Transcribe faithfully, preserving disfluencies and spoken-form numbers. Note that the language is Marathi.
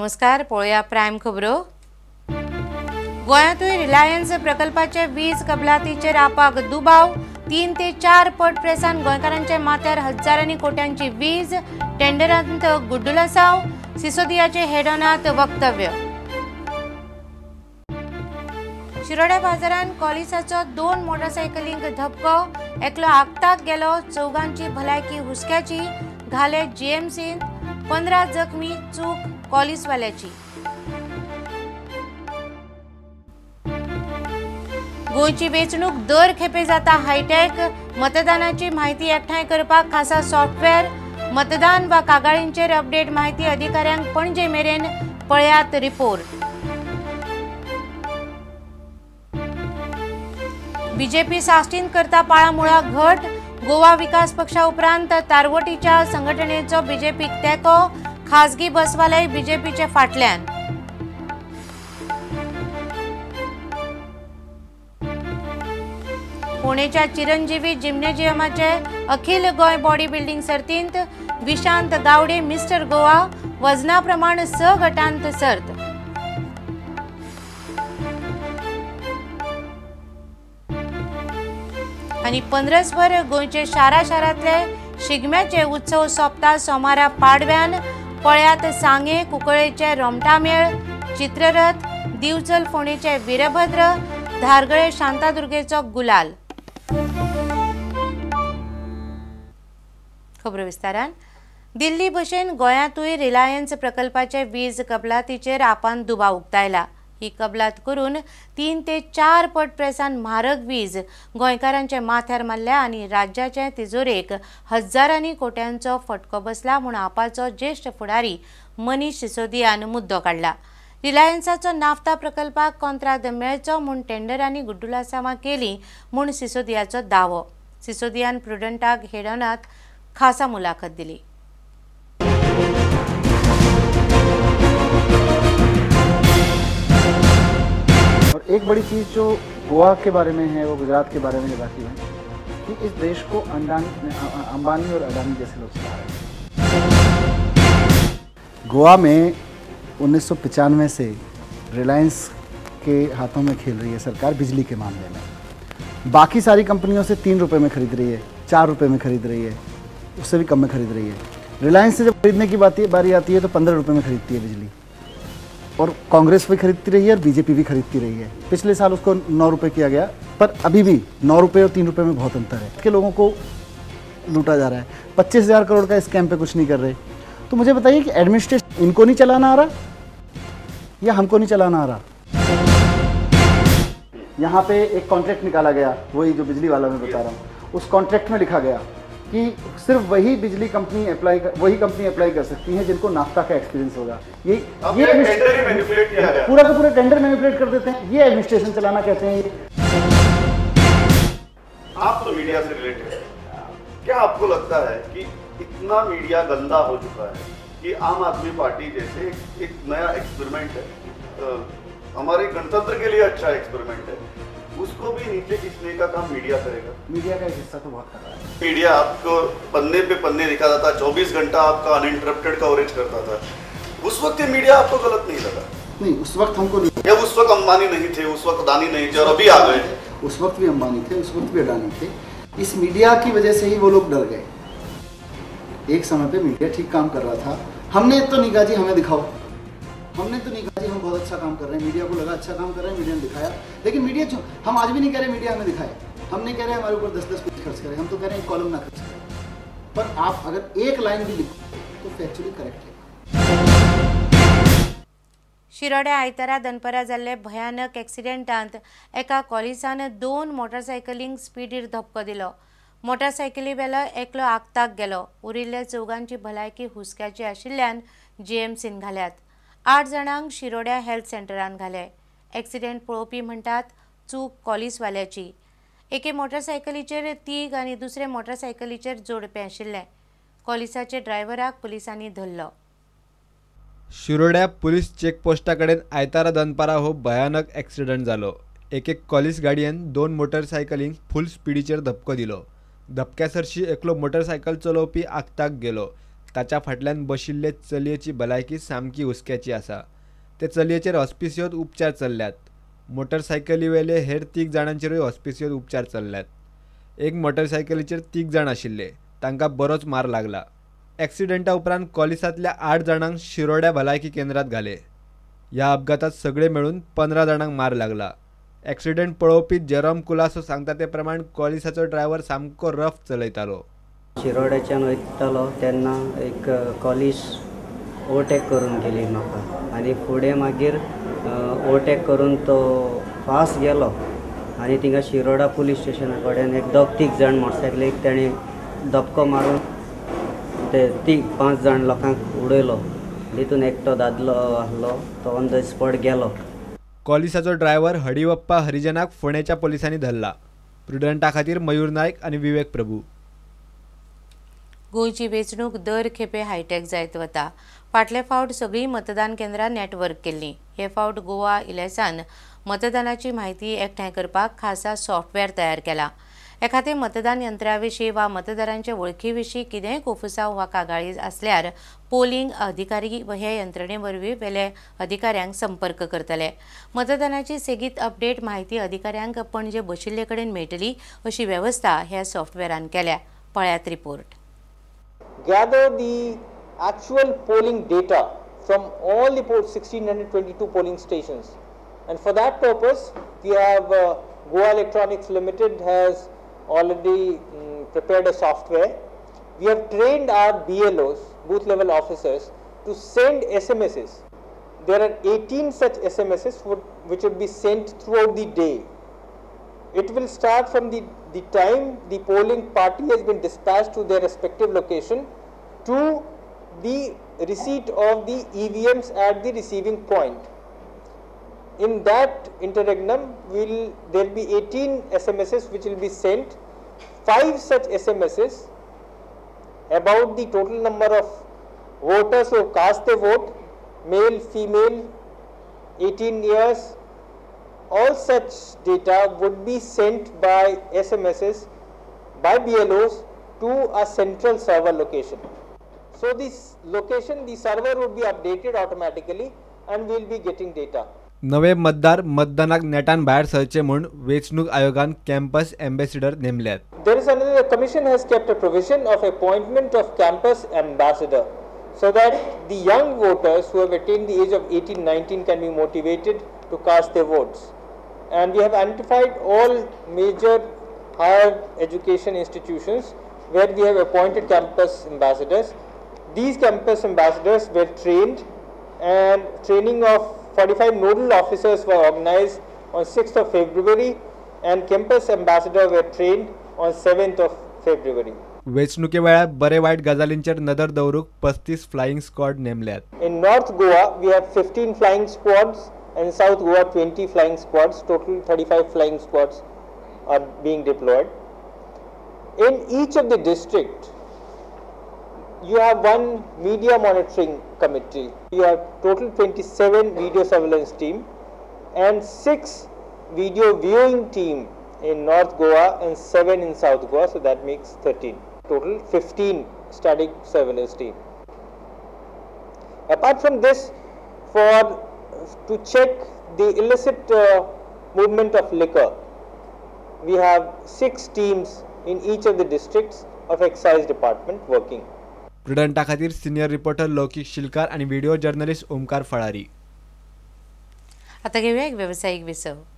नमस्कार, पळया प्राइम खबरो। गोंयांतूय रिलायन्स प्रकल्पाचे वीज कबलातीचेर आपाक दुबाव। तीन ते चार पट प्रेसान गोंयकारांचे माथ्यार हजारांनी कोट्यांची वीज। टेंडरांत गुड्डुलसांव। सिसोदियाचे हेडॉनात वक्तव्य। शिरोड्या बाजारान कॉलिसाचो दोन मोटरसायकलींक धपको। एकलो आगताक गेलो। चौगांची भलायकी हुस्क्याची। घाले जीएमसीन। पंदरा जखमी। चूक कॉलिसवाल्याची। गोंयची वेंचणूक दर खेपे जाता हायटेक। मतदानाची माहिती एकठांय करपाक खासा सॉफ्टवेअर। मतदान वा कागाळींचेर अपडेट माहिती अधिकाऱ्यांक पणजे मेरेन पळयात रिपोर्ट। बीजेपी साश्टीन करता पाळामुळा घट। गोवा विकास पक्षा उपरांत तारवटीच्या संघटनेचो बीजेपीक तेको। खासगी बसवाले बीजेपीचे फाटल्यान। पुणेच्या चिरंजीवी जिम्नेजियमाचे अखिल गोय बॉडी बिल्डिंग सर्तींत विशांत गावडे मिस्टर गोवा वजना प्रमाण स गटांत सर्त। आणि पंदरसभर गोंयचे शारा शारांतले शिगम्याचे उत्सव सोंपता सोमारा पाडव्यान। पळयात सांगे कुंकळेचे रोमटा मेळ। चित्ररथ दिवचल फोंडेचे वीरभद्र। धारगळे शांतादुर्गेचो गुलाल। खबर विस्तारान। दिल्ली भशेन गोंयांतूय रिलायन्स प्रकल्पाचे वीज कबलातीचेर आपान दुबाव उक्तायला। ही कबलात करून तीन ते चार पट प्रेसान म्हारग वीज गोंयकारांचे माथ्यार मारल्या आणि राज्याचे तिजोरेक हजारांनी कोट्यांचो फटको बसला म्हूण आपाचो ज्येष्ठ फुडारी मनीष सिसोदियान मुद्दो काढला। रिलायन्साचो नाफ्ता प्रकल्पाक कंत्राट मेळचो म्हूण टेंडरांनी गुड्डुलसांवां केली म्हूण सिसोदियाचो दावो। सिसोदियान प्रुडंटाक हेडॉनात खासा मुलाखत दिली। और एक बड़ी चीज़ जो गोवा के बारे में है वो गुजरात के बारे में ये बात है कि इस देश को अंबानी और अडानी जैसे लोग चला रहे हैं। गोवा में उन्नीस सौ पचानवे से रिलायंस के हाथों में खेल रही है सरकार बिजली के मामले में। बाकी सारी कंपनियों से तीन रुपये में खरीद रही है, चार रुपये में खरीद रही है, उससे भी कम में खरीद रही है। रिलायंस से जब खरीदने की बात बारी आती है तो पंद्रह रुपये में खरीदती है बिजली। और कांग्रेस भी खरीदती रही है और बीजेपी भी खरीदती रही है। पिछले साल उसको नौ रुपये किया गया, पर अभी भी नौ रुपये और तीन रुपये में बहुत अंतर है। के लोगों को लूटा जा रहा है। पच्चीस हज़ार करोड़ का स्कैम पे कुछ नहीं कर रहे। तो मुझे बताइए कि एडमिनिस्ट्रेशन इनको नहीं चलाना आ रहा या हमको नहीं चलाना आ रहा। यहाँ पे एक कॉन्ट्रैक्ट निकाला गया, वही जो बिजली वाला मैं बता रहा हूँ, उस कॉन्ट्रैक्ट में लिखा गया कि सिर्फ वही बिजली कंपनी अप्लाई कर, वही कंपनी अप्लाई कर सकती है जिनको नाफ्ता का एक्सपीरियंस होगा। ये ये टेंडर ही मैनिपुलेट किया है। पूरा का पूरा टेंडर मैनिपुलेट कर देते हैं। ये एडमिनिस्ट्रेशन चलाना कहते हैं। ये आप तो मीडिया से रिलेटेड है, क्या आपको लगता है कि इतना मीडिया गंदा हो चुका है कि आम आदमी पार्टी जैसे एक, एक नया एक्सपेरिमेंट है, आ, हमारे गणतंत्र के लिए अच्छा एक्सपेरिमेंट है, उसको भी नीचे खींचने का काम मीडिया करेगा। मीडिया का एक हिस्सा तो बहुत कर रहा है। मीडिया आपको पन्ने पे पन्ने दिखाता था, चौबीस घंटा आपका अनइंटरप्टेड कवरेज करता था। उस वक्त ये मीडिया आपको गलत नहीं लगा? नहीं, उस वक्त हमको नहीं। या उस वक्त अंबानी नहीं थे, उस वक्त अडानी नहीं थे और अभी आ गए? उस वक्त भी अंबानी थे, उस वक्त भी अडानी थे। इस मीडिया की वजह से ही वो लोग डर गए। एक समय पे मीडिया ठीक काम कर रहा था। हमने तो नहीं कहा जी हमें दिखाओ, हमने तो नहीं कहा जी हम बहुत अच्छा काम कर रहे हैं। मीडिया को लगा अच्छा काम कर रहे हैं, मीडिया ने दिखाया। लेकिन मीडिया जो हम आज भी नहीं कह रहे मीडिया हमें दिखाए, हम नहीं कह रहे हमारे ऊपर दस दस कुछ खर्च करें, हम तो कह रहे हैं कॉलम ना खर्च करें। पर आप अगर एक लाइन भी लिखो तो फैक्चुअली करेक्ट है। शिरोड्या आयतारा दनपरा जाल्ले भयानक एक्सिडेंटांत एका कॉलिसान दोन मोटरसायकलींक स्पीडीर धपको दिलो। मोटरसायकली वेलो एकलो आगताक गेलो। उरिल्ल्या चौगांची भलायकी हुस्क्याची आशिल्ल्यान जीएमसीन घाल्यात। आठ जाणांक शिरोड्या हेल्थ सेंटरान घाले। एक्सिडेंट पळोवपी म्हणटात चूक कॉलिसवाल्याची। एके मोटरसायकलीचेर तीग आनी दुसरे मोटरसायकलीचेर जोडपे आशिल्ले। कॉलिसाचे ड्रायव्हराक पुलिसांनी धरलो। शिरोड्या पुलीस चेकपोस्टा कडेन आयतारा दनपारा हो भयानक एक्सिडंट जालो। एक एक कॉलिस गाडयेन दोन मोटरसायकलींक फुल स्पीडीचेर धपको दिलो। धपक्या सरशी एकलो मोटरसायकल चलोवपी आगताक गेलो। ताच्या फाटल्यान बशिल्ले चलयेची भलायकी सामकी हुस्क्याची आसा. ते चलयेचेर हॉस्पिसियोत उपचार चल्ल्यात. मोटरसायकली वेले हेर तीग जाणांचेरूय हॉस्पिसियोत उपचार चल्ल्यात. एक मोटरसायकलीचेर तीग जाण आशिल्ले, तांकां बरोच मार लागला. ॲक्सिडेंटा उपरांत कॉलिसांतल्या आठ जाणांक शिरोड्या भलायकी केंद्रात घाले. ह्या अपघातात सगळे मेळून पंदरा जाणांक मार लागला. ॲक्सिडेंट पळोवपी जेरोम कुलासो सांगता ते प्रमाण कॉलिसाचो ड्रायव्हर सामको रफ चलयतालो. शिरोड्याच्यान वयतालो तेन्ना एक कॉलिस ओवरटेक करून गेली म्हाका आनी फुडें मागीर ओवरटेक करून तो फास्ट गेलो आनी थिंगा शिरोडा पुलीस स्टेशना कडेन एक दोग तीग जाण मोटरसायकलीक तेणी धपको मारून ते तीग पांच जाण लोकांक उडयलो. तितून एकटो दादलो आसलो तो ऑन द स्पॉट गेलो. कॉलिसाचो ड्रायव्हर हडिवप्पा हरिजनाक फोंडेच्या पोलिसांनी धरला. प्रुडंटा खातीर मयूर नायक आनी विवेक प्रभू. गोंयची वेंचणूक दर खेपे हायटेक जायत वता. फाटले फावट सगळीं मतदान केंद्रां नेटवर्क केल्लीं. हे फावट गोवा इलेसान मतदानाची म्हायती एकठांय करपाक खासा सॉफ्टवेअर तयार केला. हे खातीर मतदान यंत्रा विशीं वा मतदारांचे वळखी विशीं कितेंय कोफुसांव वा कागाळी आसल्यार पोलिंग अधिकारी व हे यंत्रणे वरवीं वेले अधिकाऱ्यांक संपर्क करतले. मतदानाची सेगीत अपडेट म्हायती अधिकाऱ्यांक पणजे बशिल्ले कडेन मेळटली अशी वेवस्था ह्या सॉफ्टवेअरान केल्या. पळयात report. Gather the actual polling data from all the one thousand six hundred twenty-two polling stations, and for that purpose we have uh, Goa Electronics Limited has already um, prepared a software. We have trained our B L Os, booth level officers, to send S M Ss. There are eighteen such S M Ss which would be sent throughout the day. It will start from the, the time the polling party has been dispatched to their respective location to the receipt of the E V Ms at the receiving point. In that interregnum, will there will be eighteen S M Ss which will be sent. Five such S M Ss about the total number of voters who have cast their vote, male, female, eighteen years. All such data would be sent by S M Ss by B L Os to a central server location. So this location, the server would be updated automatically and we will be getting data. नवे मतदार मतदानाक नेटान भायर सरचे म्हूण वेंचणूक आयोगान कॅम्पस एम्बेसिडर नेमल्यात. There is another, the commission has kept a provision of appointment of campus ambassador so that the young voters who have attained the age of eighteen nineteen can be motivated to cast their votes. And we have identified all major higher education institutions where we have appointed campus ambassadors. These campus ambassadors were trained, and training of forty-five nodal officers were organized on sixth of February, and campus ambassadors were trained on seventh of February. वेंचणुके वेळार बरे वायट गजालींचेर नदर दवरूंक पस्तीस फ्लाइंग स्क्वॉड नेमल्यात. In North Goa we have fifteen flying squads, and in South Goa twenty flying squads. Total thirty-five flying squads are being deployed. In each of the district you have one media monitoring committee. You have total twenty-seven video surveillance team and six video viewing team in North Goa and seven in South Goa, so that makes thirteen. Total fifteen static surveillance team. Apart from this, for to check the illicit uh, movement of liquor, we have six teams in each of the districts of excise department working. प्रुडंटा खातीर सिनियर रिपोर्टर लौकिक शिलकार आणि व्हिडिओ जर्नलिस्ट ओमकार फळारी. आता घेऊया एक व्यावसायिक विसव.